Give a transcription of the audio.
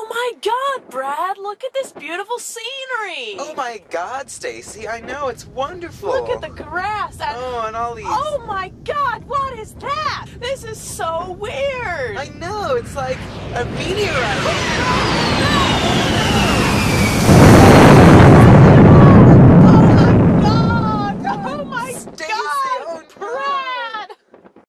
Oh my God, Brad, look at this beautiful scenery. Oh my God, Stacy, I know, it's wonderful. Look at the grass. Oh, and all these... Oh my God, what is that? This is so weird. I know, it's like a meteorite.